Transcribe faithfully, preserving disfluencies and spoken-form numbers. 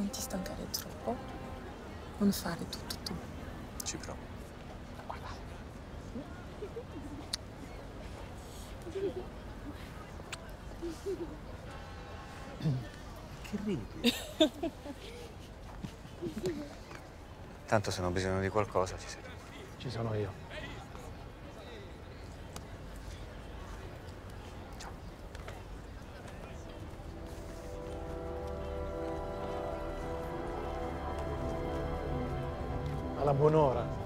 non ti stancare troppo, non fare tutto tu. Ci provo. Che ridi? Tanto se non ho bisogno di qualcosa ci sei. Ci sono io. Ciao. Alla buon'ora.